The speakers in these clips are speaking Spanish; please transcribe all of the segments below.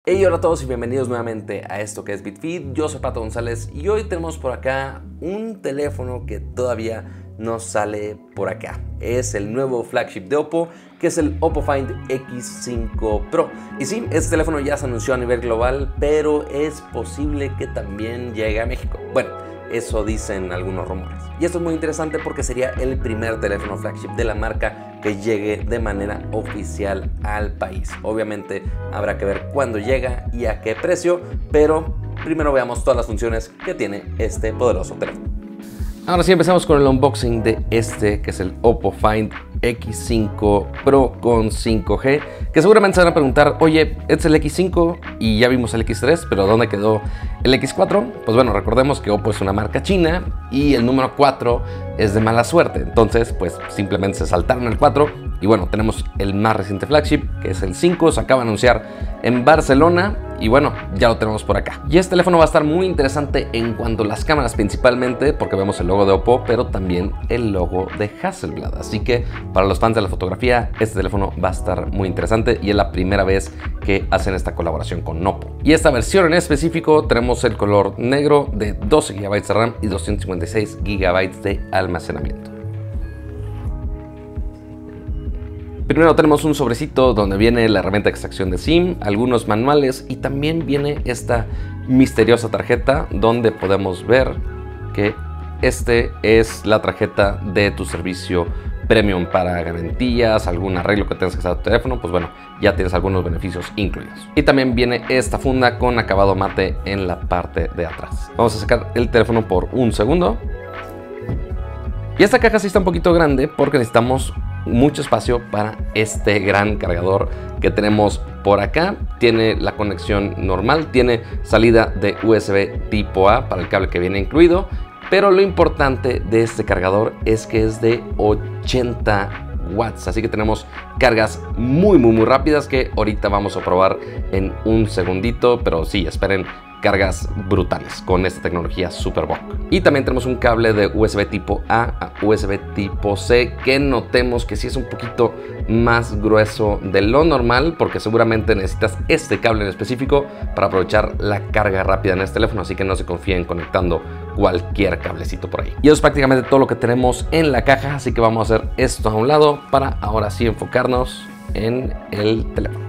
Hey, hola a todos y bienvenidos nuevamente a esto que es BitFeed. Yo soy Pato González y hoy tenemos por acá un teléfono que todavía no sale por acá. Es el nuevo flagship de Oppo, que es el Oppo Find X5 Pro. Y sí, este teléfono ya se anunció a nivel global, pero es posible que también llegue a México. Bueno, eso dicen algunos rumores. Y esto es muy interesante porque sería el primer teléfono flagship de la marca que llegue de manera oficial al país. Obviamente habrá que ver cuándo llega y a qué precio, pero primero veamos todas las funciones que tiene este poderoso teléfono. Ahora sí, empezamos con el unboxing de este, que es el Oppo Find X5 Pro con 5G, que seguramente se van a preguntar, oye, es el X5 y ya vimos el X3, pero ¿dónde quedó el X4? Pues bueno, recordemos que Oppo es una marca china y el número 4 es de mala suerte, entonces pues simplemente se saltaron el 4 y bueno, tenemos el más reciente flagship, que es el 5, se acaba de anunciar en Barcelona y bueno, ya lo tenemos por acá. Y este teléfono va a estar muy interesante en cuanto a las cámaras principalmente, porque vemos el logo de Oppo, pero también el logo de Hasselblad, así que para los fans de la fotografía, este teléfono va a estar muy interesante y es la primera vez que hacen esta colaboración con Oppo. Y esta versión en específico tenemos el color negro de 12 GB de RAM y 256 GB de almacenamiento. Primero tenemos un sobrecito donde viene la herramienta de extracción de SIM, algunos manuales y también viene esta misteriosa tarjeta donde podemos ver que este es la tarjeta de tu servicio premium para garantías, algún arreglo que tengas que hacer a tu teléfono, pues bueno, ya tienes algunos beneficios incluidos. Y también viene esta funda con acabado mate en la parte de atrás. Vamos a sacar el teléfono por un segundo. Y esta caja sí está un poquito grande porque necesitamos mucho espacio para este gran cargador que tenemos por acá. Tiene la conexión normal, tiene salida de USB tipo A para el cable que viene incluido, pero lo importante de este cargador es que es de 80 watts, así que tenemos cargas muy rápidas que ahorita vamos a probar en un segundito, pero sí, esperen cargas brutales con esta tecnología Superbook. Y también tenemos un cable de USB tipo A a USB tipo C, que notemos que sí es un poquito más grueso de lo normal, porque seguramente necesitas este cable en específico para aprovechar la carga rápida en este teléfono, así que no se confíen conectando cualquier cablecito por ahí. Y eso es prácticamente todo lo que tenemos en la caja, así que vamos a hacer esto a un lado para ahora sí enfocarnos en el teléfono.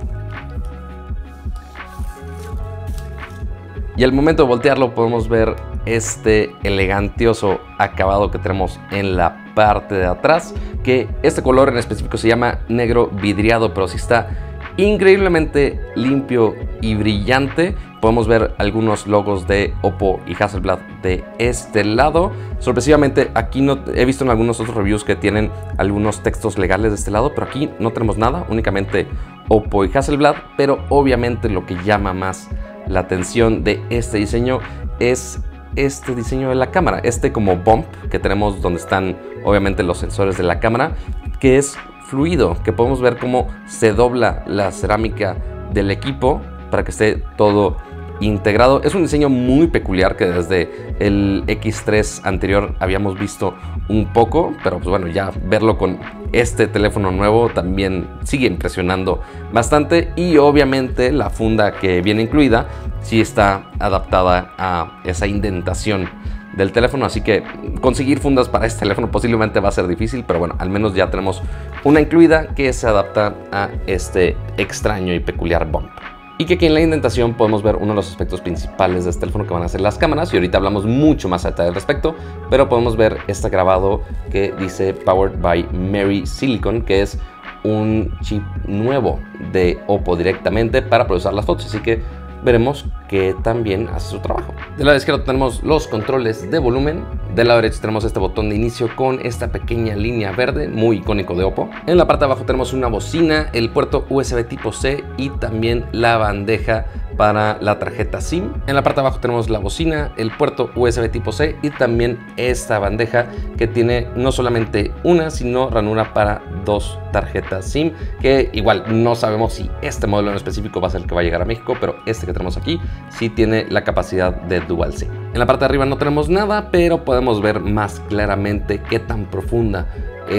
Y al momento de voltearlo podemos ver este elegantioso acabado que tenemos en la parte de atrás, que este color en específico se llama negro vidriado, pero sí está increíblemente limpio y brillante. Podemos ver algunos logos de Oppo y Hasselblad de este lado. Sorpresivamente aquí no he visto en algunos otros reviews que tienen algunos textos legales de este lado, pero aquí no tenemos nada, únicamente Oppo y Hasselblad. Pero obviamente lo que llama más la atención de este diseño es este diseño de la cámara, este como bump que tenemos donde están obviamente los sensores de la cámara, que es fluido, que podemos ver cómo se dobla la cerámica del equipo para que esté todo integrado. Es un diseño muy peculiar que desde el X3 anterior habíamos visto un poco, pero pues bueno, ya verlo con este teléfono nuevo también sigue impresionando bastante. Y obviamente la funda que viene incluida sí está adaptada a esa indentación del teléfono, así que conseguir fundas para este teléfono posiblemente va a ser difícil, pero bueno, al menos ya tenemos una incluida que se adapta a este extraño y peculiar bump. Y que aquí en la indentación podemos ver uno de los aspectos principales de este teléfono, que van a ser las cámaras, y ahorita hablamos mucho más a detalle al respecto, pero podemos ver este grabado que dice Powered by Mary Silicon, que es un chip nuevo de Oppo directamente para procesar las fotos, así que veremos que también hace su trabajo. Del lado izquierdo tenemos los controles de volumen, del lado derecho tenemos este botón de inicio con esta pequeña línea verde, muy icónico de Oppo. En la parte de abajo tenemos una bocina, el puerto USB tipo C y también la bandeja para la tarjeta SIM. En la parte de abajo tenemos la bocina, el puerto USB tipo C y también esta bandeja que tiene no solamente una, sino ranura para 2 tarjetas SIM, que igual no sabemos si este modelo en específico va a ser el que va a llegar a México, pero este que tenemos aquí sí tiene la capacidad de Dual SIM. En la parte de arriba no tenemos nada, pero podemos ver más claramente qué tan profunda es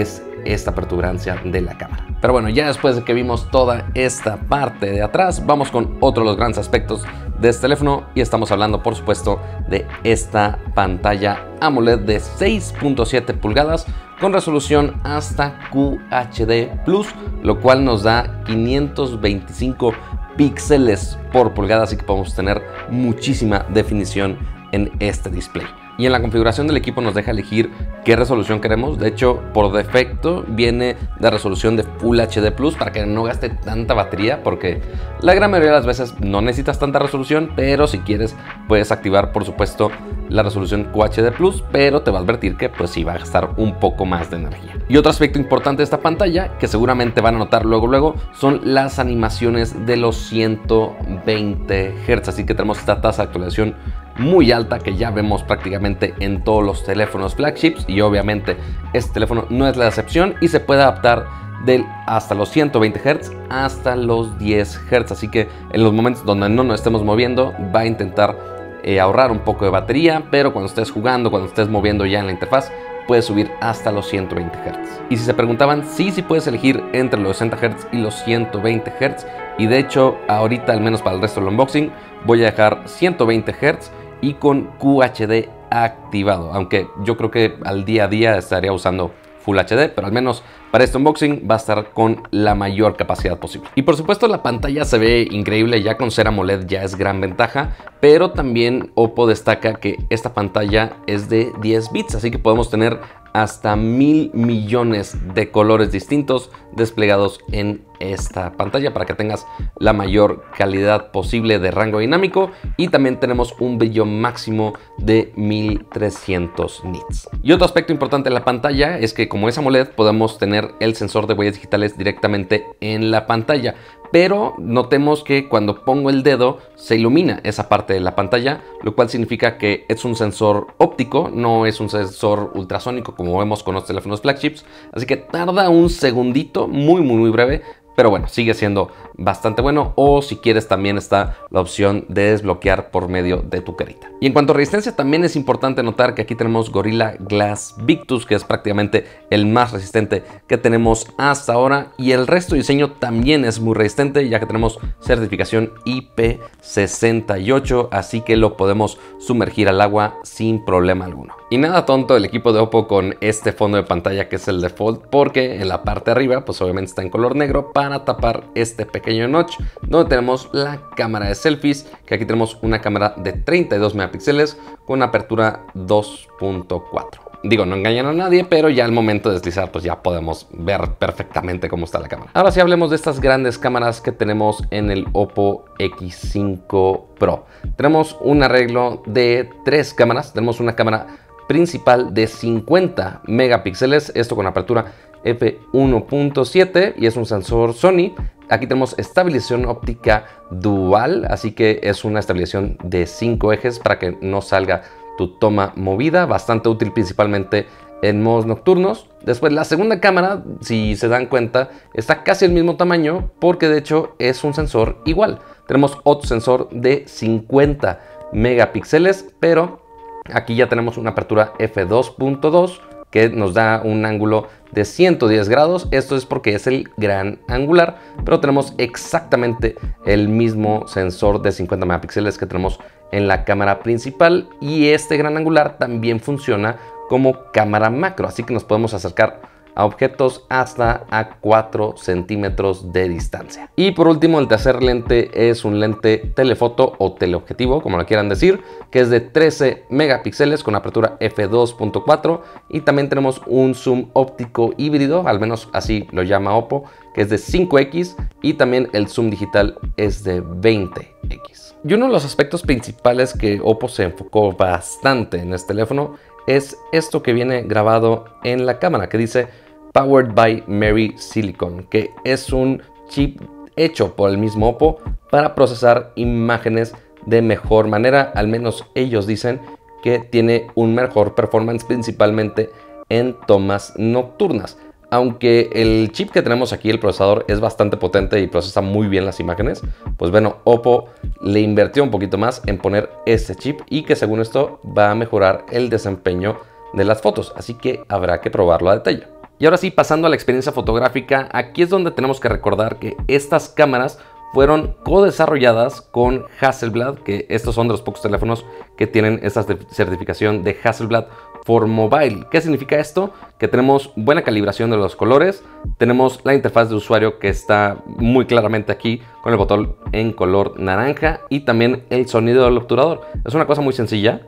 esta protuberancia de la cámara. Pero bueno, ya después de que vimos toda esta parte de atrás, vamos con otro de los grandes aspectos de este teléfono y estamos hablando por supuesto de esta pantalla AMOLED de 6.7 pulgadas con resolución hasta QHD+, lo cual nos da 525 píxeles por pulgada, así que podemos tener muchísima definición en este display. Y en la configuración del equipo nos deja elegir qué resolución queremos. De hecho, por defecto viene de resolución de Full HD Plus para que no gaste tanta batería, porque la gran mayoría de las veces no necesitas tanta resolución, pero si quieres puedes activar por supuesto la resolución QHD Plus, pero te va a advertir que pues sí va a gastar un poco más de energía. Y otro aspecto importante de esta pantalla, que seguramente van a notar luego, son las animaciones de los 120 Hz, así que tenemos esta tasa de actualización muy alta que ya vemos prácticamente en todos los teléfonos flagships, y obviamente este teléfono no es la excepción y se puede adaptar hasta los 120 Hz hasta los 10 Hz, así que en los momentos donde no nos estemos moviendo va a intentar ahorrar un poco de batería, pero cuando estés jugando, cuando estés moviendo ya en la interfaz, puedes subir hasta los 120 Hz. Y si se preguntaban, sí puedes elegir entre los 60 Hz y los 120 Hz, y de hecho ahorita, al menos para el resto del unboxing, voy a dejar 120 Hz y con QHD activado, aunque yo creo que al día a día estaría usando Full HD, pero al menos para este unboxing va a estar con la mayor capacidad posible. Y por supuesto la pantalla se ve increíble, ya con ser AMOLED ya es gran ventaja, pero también Oppo destaca que esta pantalla es de 10 bits, así que podemos tener hasta 1000 millones de colores distintos desplegados en esta pantalla para que tengas la mayor calidad posible de rango dinámico, y también tenemos un brillo máximo de 1300 nits. Y otro aspecto importante de la pantalla es que como es AMOLED podemos tener el sensor de huellas digitales directamente en la pantalla, pero notemos que cuando pongo el dedo se ilumina esa parte de la pantalla, lo cual significa que es un sensor óptico, no es un sensor ultrasónico como vemos con los teléfonos flagships, así que tarda un segundito muy breve, pero bueno, sigue siendo bastante bueno. O si quieres también está la opción de desbloquear por medio de tu carita. Y en cuanto a resistencia, también es importante notar que aquí tenemos Gorilla Glass Victus, que es prácticamente el más resistente que tenemos hasta ahora, y el resto de diseño también es muy resistente, ya que tenemos certificación IP68, así que lo podemos sumergir al agua sin problema alguno. Y nada tonto el equipo de Oppo con este fondo de pantalla que es el default, porque en la parte de arriba pues obviamente está en color negro para tapar este pequeño notch donde tenemos la cámara de selfies, que aquí tenemos una cámara de 32 megapíxeles con apertura 2.4. Digo, no engañan a nadie, pero ya al momento de deslizar pues ya podemos ver perfectamente cómo está la cámara. Ahora sí hablemos de estas grandes cámaras que tenemos en el Oppo X5 Pro. Tenemos un arreglo de 3 cámaras. Tenemos una cámara principal de 50 megapíxeles, esto con apertura f1.7 y es un sensor Sony. Aquí tenemos estabilización óptica dual, así que es una estabilización de 5 ejes para que no salga tu toma movida, bastante útil principalmente en modos nocturnos. Después la segunda cámara, si se dan cuenta, está casi el mismo tamaño porque de hecho es un sensor igual. Tenemos otro sensor de 50 megapíxeles, pero aquí ya tenemos una apertura f2.2 que nos da un ángulo de 110 grados. Esto es porque es el gran angular, pero tenemos exactamente el mismo sensor de 50 megapíxeles que tenemos en la cámara principal, y este gran angular también funciona como cámara macro, así que nos podemos acercar a objetos hasta a 4 centímetros de distancia. Y por último, el tercer lente es un lente telefoto o teleobjetivo, como lo quieran decir, que es de 13 megapíxeles con apertura f2.4, y también tenemos un zoom óptico híbrido, al menos así lo llama Oppo, que es de 5x, y también el zoom digital es de 20x. Y uno de los aspectos principales que Oppo se enfocó bastante en este teléfono es esto que viene grabado en la cámara, que dice Powered by Mary Silicon, que es un chip hecho por el mismo Oppo para procesar imágenes de mejor manera. Al menos ellos dicen que tiene un mejor performance principalmente en tomas nocturnas. Aunque el chip que tenemos aquí, el procesador, es bastante potente y procesa muy bien las imágenes, pues bueno, Oppo le invirtió un poquito más en poner este chip, y que según esto va a mejorar el desempeño de las fotos, así que habrá que probarlo a detalle. Y ahora sí, pasando a la experiencia fotográfica, aquí es donde tenemos que recordar que estas cámaras fueron co-desarrolladas con Hasselblad, que estos son de los pocos teléfonos que tienen esta certificación de Hasselblad for Mobile. ¿Qué significa esto? Que tenemos buena calibración de los colores, tenemos la interfaz de usuario que está muy claramente aquí con el botón en color naranja y también el sonido del obturador. Es una cosa muy sencilla,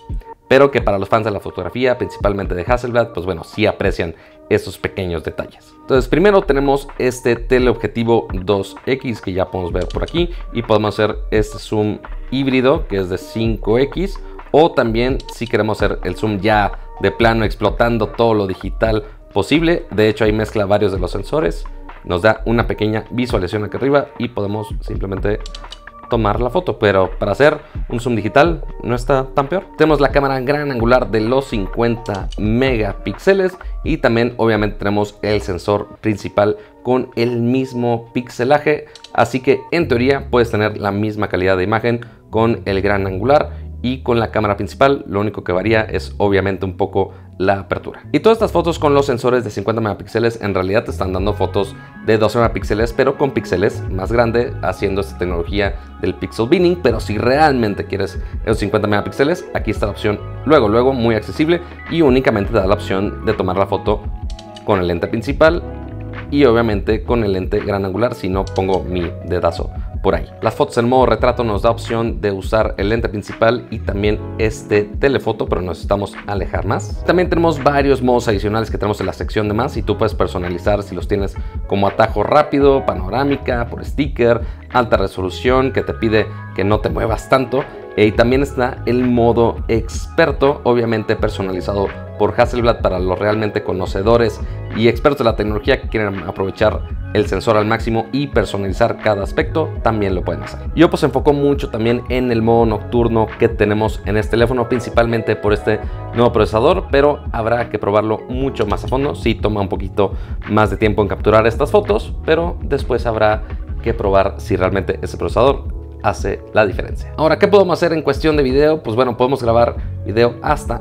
pero que para los fans de la fotografía, principalmente de Hasselblad, pues bueno, sí aprecian esos pequeños detalles. Entonces, primero tenemos este teleobjetivo 2X que ya podemos ver por aquí y podemos hacer este zoom híbrido que es de 5X, o también si queremos hacer el zoom ya de plano explotando todo lo digital posible. De hecho, ahí mezcla varios de los sensores, nos da una pequeña visualización aquí arriba y podemos simplemente tomar la foto, pero para hacer un zoom digital no está tan peor. Tenemos la cámara gran angular de los 50 megapíxeles y también obviamente tenemos el sensor principal con el mismo pixelaje, así que en teoría puedes tener la misma calidad de imagen con el gran angular y con la cámara principal. Lo único que varía es obviamente un poco la apertura. Y todas estas fotos con los sensores de 50 megapíxeles en realidad te están dando fotos de 12 megapíxeles, pero con píxeles más grande, haciendo esta tecnología del pixel binning. Pero si realmente quieres esos 50 megapíxeles, aquí está la opción luego, muy accesible, y únicamente te da la opción de tomar la foto con el lente principal y obviamente con el lente gran angular, si no pongo mi dedazo por ahí. Las fotos en modo retrato nos da opción de usar el lente principal y también este telefoto, pero nos necesitamos alejar más. También tenemos varios modos adicionales que tenemos en la sección de más y tú puedes personalizar si los tienes como atajo rápido, panorámica, por sticker, alta resolución, que te pide que no te muevas tanto. Y también está el modo experto, obviamente personalizado por Hasselblad para los realmente conocedores y expertos de la tecnología que quieren aprovechar el sensor al máximo y personalizar cada aspecto, también lo pueden hacer. Yo pues enfocó mucho también en el modo nocturno que tenemos en este teléfono, principalmente por este nuevo procesador, pero habrá que probarlo mucho más a fondo. Sí toma un poquito más de tiempo en capturar estas fotos, pero después habrá que probar si realmente ese procesador hace la diferencia. Ahora, ¿qué podemos hacer en cuestión de video? Pues bueno, podemos grabar video hasta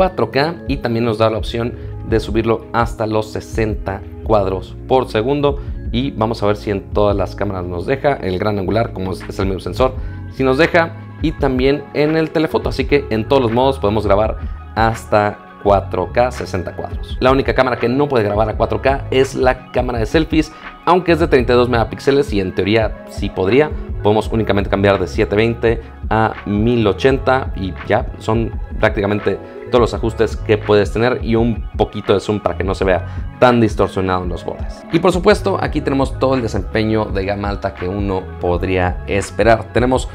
4K y también nos da la opción de subirlo hasta los 60 cuadros por segundo, y vamos a ver si en todas las cámaras nos deja. El gran angular, como es el mismo sensor, si nos deja, y también en el telefoto, así que en todos los modos podemos grabar hasta 4K 60 cuadros. La única cámara que no puede grabar a 4K es la cámara de selfies, aunque es de 32 megapíxeles y en teoría sí podría. Podemos únicamente cambiar de 720 a 1080 y ya son prácticamente todos los ajustes que puedes tener, y un poquito de zoom para que no se vea tan distorsionado en los bordes. Y por supuesto aquí tenemos todo el desempeño de gama alta que uno podría esperar. Tenemos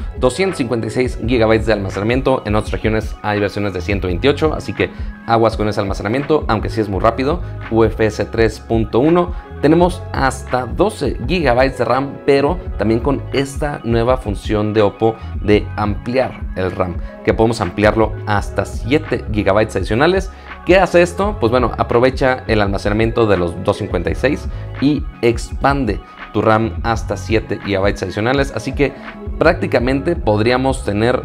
256 GB de almacenamiento, en otras regiones hay versiones de 128, así que aguas con ese almacenamiento, aunque sí es muy rápido. UFS 3.1, tenemos hasta 12 GB de RAM, pero también con esta nueva función de Oppo de ampliar el RAM, que podemos ampliarlo hasta 7 GB adicionales. ¿Qué hace esto? Pues bueno, aprovecha el almacenamiento de los 256 y expande tu RAM hasta 7 GB adicionales, así que prácticamente podríamos tener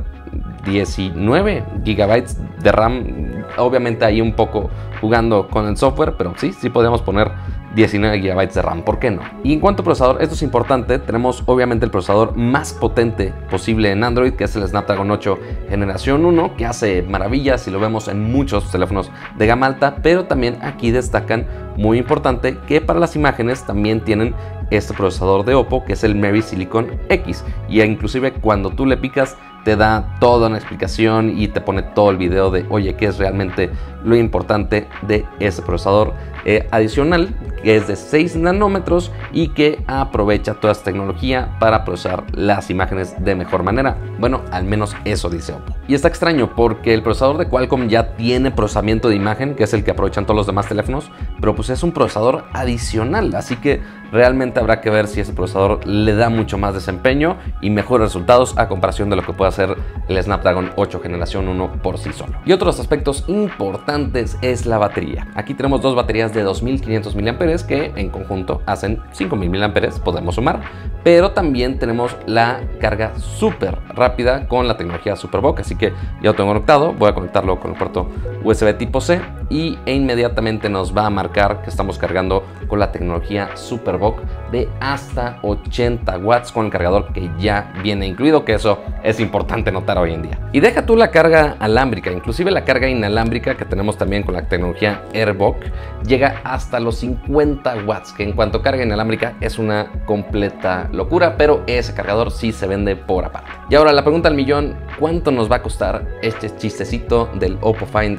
19 GB de RAM, obviamente ahí un poco jugando con el software, pero sí podríamos poner 19 GB de RAM, ¿por qué no? Y en cuanto a procesador, esto es importante, tenemos obviamente el procesador más potente posible en Android, que es el Snapdragon 8 generación 1, que hace maravillas y lo vemos en muchos teléfonos de gama alta, pero también aquí destacan, muy importante, que para las imágenes también tienen este procesador de Oppo, que es el Mary Silicon X, y inclusive cuando tú le picas te da toda una explicación y te pone todo el video de, oye, qué es realmente lo importante de ese procesador adicional, que es de 6 nanómetros y que aprovecha toda esta tecnología para procesar las imágenes de mejor manera. Bueno, al menos eso dice Oppo. Y está extraño porque el procesador de Qualcomm ya tiene procesamiento de imagen, que es el que aprovechan todos los demás teléfonos, pero pues es un procesador adicional, así que realmente habrá que ver si ese procesador le da mucho más desempeño y mejores resultados a comparación de lo que puede hacer el Snapdragon 8 generación 1 por sí solo. Y otros aspectos importantes es la batería. Aquí tenemos dos baterías de 2500 mAh que en conjunto hacen 5000 mAh, podemos sumar, pero también tenemos la carga súper rápida con la tecnología Superbook, así que ya lo tengo conectado, voy a conectarlo con el puerto USB tipo C e inmediatamente nos va a marcar que estamos cargando con la tecnología Superbook de hasta 80 watts con el cargador que ya viene incluido, que eso es importante notar hoy en día. Y deja tú la carga alámbrica, inclusive la carga inalámbrica que tenemos también con la tecnología Airbook llega hasta los 50 watts, que en cuanto a carga inalámbrica es una completa locura, pero ese cargador sí se vende por aparte. Y ahora la pregunta al millón: ¿cuánto nos va a costar este chistecito del Oppo Find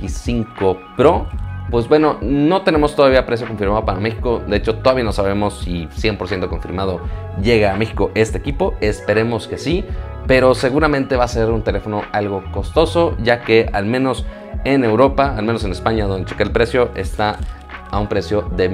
X5 Pro? Pues bueno, no tenemos todavía precio confirmado para México. De hecho, todavía no sabemos si 100% confirmado llega a México este equipo. Esperemos que sí, pero seguramente va a ser un teléfono algo costoso, ya que al menos en Europa, al menos en España, donde chequé el precio, está a un precio de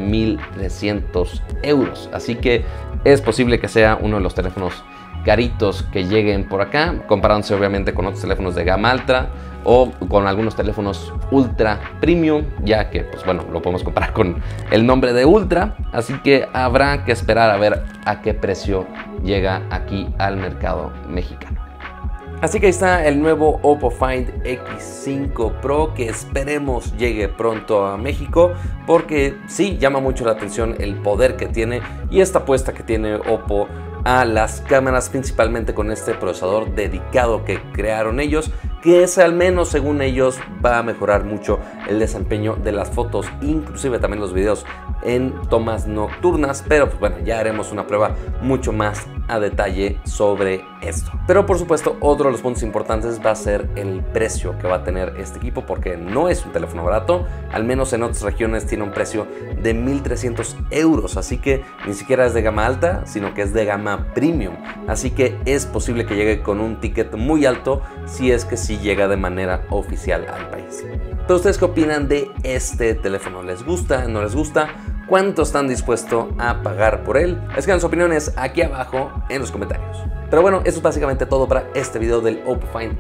1.300 euros. Así que es posible que sea uno de los teléfonos caritos que lleguen por acá, comparándose obviamente con otros teléfonos de gama alta o con algunos teléfonos ultra premium, ya que pues bueno, lo podemos comparar con el nombre de ultra, así que habrá que esperar a ver a qué precio llega aquí al mercado mexicano. Así que ahí está el nuevo Oppo Find X5 Pro, que esperemos llegue pronto a México, porque sí llama mucho la atención el poder que tiene y esta apuesta que tiene Oppo a las cámaras, principalmente con este procesador dedicado que crearon ellos, que es, al menos según ellos, va a mejorar mucho el desempeño de las fotos, inclusive también los videos en tomas nocturnas, pero pues bueno, ya haremos una prueba mucho más a detalle sobre esto. Pero por supuesto, otro de los puntos importantes va a ser el precio que va a tener este equipo, porque no es un teléfono barato, al menos en otras regiones tiene un precio de 1.300 euros, así que ni siquiera es de gama alta, sino que es de gama premium, así que es posible que llegue con un ticket muy alto si es que sí llega de manera oficial al país. Pero ¿ustedes qué opinan de este teléfono? ¿Les gusta? ¿No les gusta? ¿Cuánto están dispuestos a pagar por él? Escriban sus opiniones aquí abajo en los comentarios. Pero bueno, eso es básicamente todo para este video del Oppo Find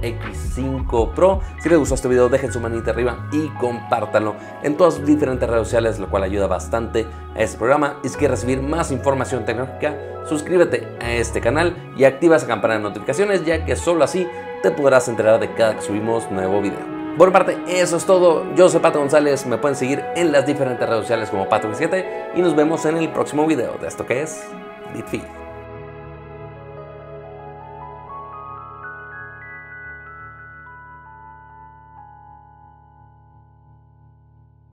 X5 Pro. Si les gustó este video, dejen su manita arriba y compártanlo en todas sus diferentes redes sociales, lo cual ayuda bastante a este programa. Y si quieres recibir más información tecnológica, suscríbete a este canal y activa esa campana de notificaciones, ya que solo así te podrás enterar de cada que subimos nuevo video. Por mi parte, eso es todo. Yo soy Pato González, me pueden seguir en las diferentes redes sociales como Pato17 y nos vemos en el próximo video de esto que es BitFeed.